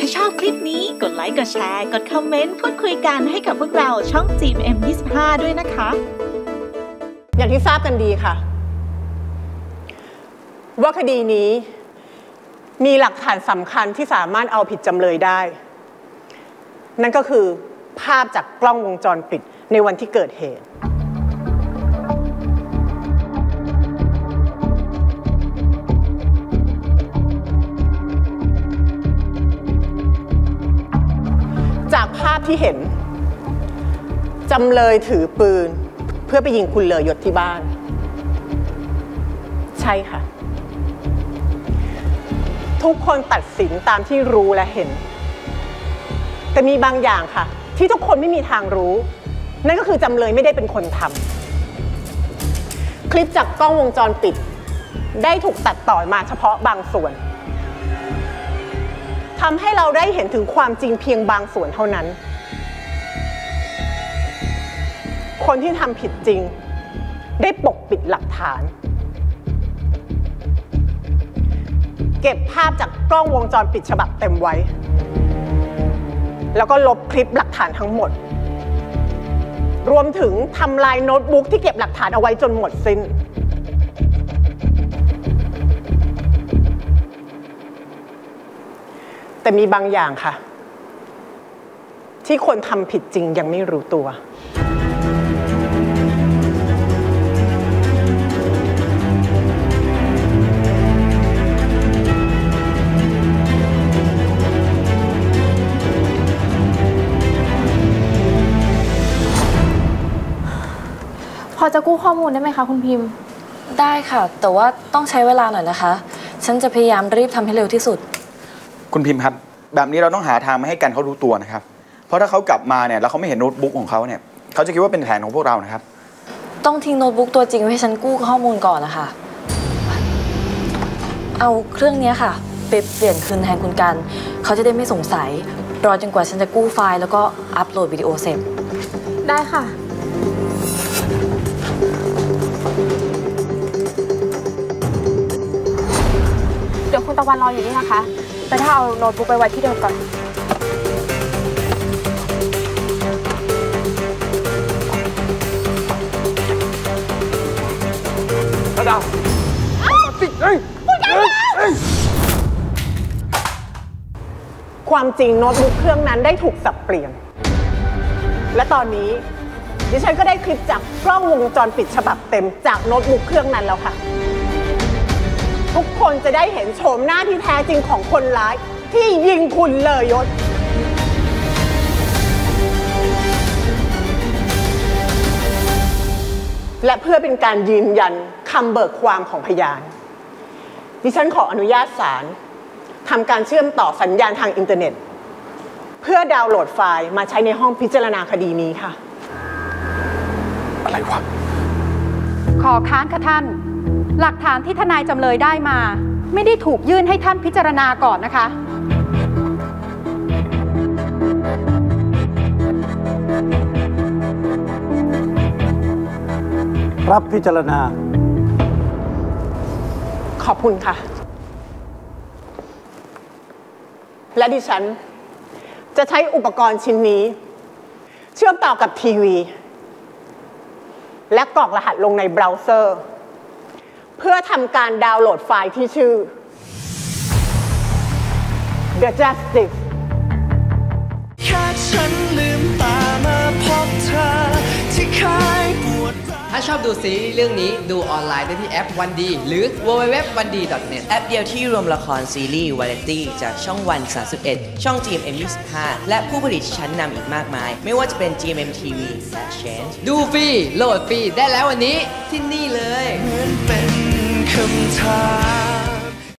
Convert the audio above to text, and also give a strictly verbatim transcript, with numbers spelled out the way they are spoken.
ชอบคลิปนี้กดไลค์กดแชร์กดคอมเมนต์พูดคุยกันให้กับพวกเราช่อง จี เอ็ม ยี่สิบห้า ด้วยนะคะอย่างที่ทราบกันดีค่ะว่าคดีนี้มีหลักฐานสำคัญที่สามารถเอาผิดจำเลยได้นั่นก็คือภาพจากกล้องวงจรปิดในวันที่เกิดเหตุจากภาพที่เห็นจำเลยถือปืนเพื่อไปยิงคุณเลอยศที่บ้านใช่ค่ะทุกคนตัดสินตามที่รู้และเห็นแต่มีบางอย่างค่ะที่ทุกคนไม่มีทางรู้นั่นก็คือจำเลยไม่ได้เป็นคนทำคลิปจากกล้องวงจรปิดได้ถูกตัดต่อมาเฉพาะบางส่วนทำให้เราได้เห็นถึงความจริงเพียงบางส่วนเท่านั้นคนที่ทำผิดจริงได้ปกปิดหลักฐานเก็บภาพจากกล้องวงจรปิดฉบับเต็มไว้แล้วก็ลบคลิปหลักฐานทั้งหมดรวมถึงทำลายโน้ตบุ๊กที่เก็บหลักฐานเอาไว้จนหมดสิ้นแต่มีบางอย่างค่ะที่คนทำผิดจริงยังไม่รู้ตัวพอจะกู้ข้อมูลได้ไหมคะคุณพิมพ์ได้ค่ะแต่ว่าต้องใช้เวลาหน่อยนะคะฉันจะพยายามรีบทำให้เร็วที่สุดคุณพิมพ์ครับแบบนี้เราต้องหาทางไม่ให้กันเขารู้ตัวนะครับเพราะถ้าเขากลับมาเนี่ยแล้วเขาไม่เห็นโน้ตบุ๊กของเขาเนี่ยเขาจะคิดว่าเป็นแผนของพวกเรานะครับต้องทิ้งโน้ตบุ๊กตัวจริงไว้ให้ฉันกู้ข้อมูลก่อนนะคะเอาเครื่องนี้ค่ะไปเปลี่ยนคืนแทนคุณกันเขาจะได้ไม่สงสัยรอจนกว่าฉันจะกู้ไฟล์แล้วก็อัปโหลดวิดีโอเสร็จได้ค่ะเดี๋ยวคุณตะวันรออยู่นี่นะคะแต่ถ้าเอาโน้ตบุ๊กไปไว้ที่เดิมก่อนระดาติดเฮ้ยความจริงโน้ตบุ๊กเครื่องนั้นได้ถูกสับเปลี่ยนและตอนนี้ดิฉันก็ได้คลิปจากกล้องวงจรปิดฉบับเต็มจากโน้ตบุ๊กเครื่องนั้นแล้วค่ะทุกคนจะได้เห็นโฉมหน้าที่แท้จริงของคนร้ายที่ยิงคุณเลอยศและเพื่อเป็นการยืนยันคำเบิกความของพยานดิฉันขออนุญาตศาลทำการเชื่อมต่อสัญญาณทางอินเทอร์เน็ตเพื่อดาวน์โหลดไฟล์มาใช้ในห้องพิจารณาคดีนี้ค่ะอะไรวะขอค้านค่ะท่านหลักฐานที่ทนายจำเลยได้มาไม่ได้ถูกยื่นให้ท่านพิจารณาก่อนนะคะรับพิจารณาขอบคุณค่ะและดิฉันจะใช้อุปกรณ์ชิ้นนี้เชื่อมต่อกับทีวีและกรอกรหัสลงในเบราว์เซอร์เพื่อทำการดาวน์โหลดไฟล์ที่ชื่อ The Justice แค่ฉันลืมตามาพบเธอที่เคยปวดถ้าชอบดูซีรีส์เรื่องนี้ดูออนไลน์ได้ที่แอปวันดีหรือ ดับเบิลยู ดับเบิลยู ดับเบิลยู ดอท วันดี ดอท เน็ต แอปเดียวที่รวมละครซีรีส์วาไรตี้จากช่องวัน สามสิบเอ็ด ช่อง จี เอ็ม เอ็ม ยี่สิบห้า และผู้ผลิตชั้นนำอีกมากมายไม่ว่าจะเป็น จี เอ็ม เอ็ม ที วี และ Change ดูฟรีโหลดฟรีได้แล้ววันนี้ที่นี่เลยเหมือนเป็นคำถาม